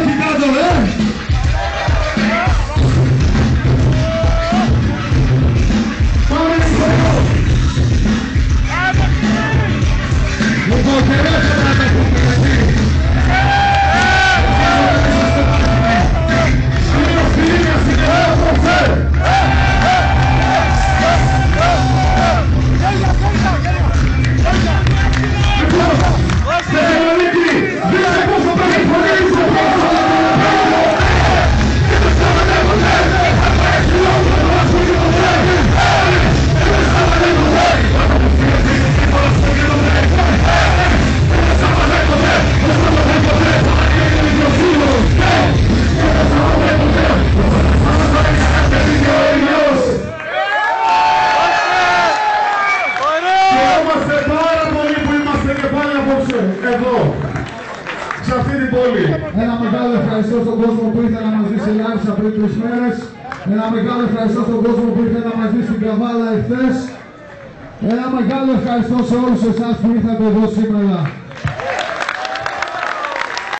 εκεί κάτω, Πάμε στο λοιπόν, κεράσω να τα πούμε εκεί. Είναι ο Φιλίνας, είναι ο προφέρ. Εδώ, σε αυτή την πόλη. Ένα μεγάλο ευχαριστώ στον κόσμο που ήρθε να μας δει σε live πριν 3 μέρες. Ένα μεγάλο ευχαριστώ στον κόσμο που ήρθε να μας δει στην Καβάλα εχθές. Ένα μεγάλο ευχαριστώ σε όλους εσάς που ήρθατε εδώ σήμερα.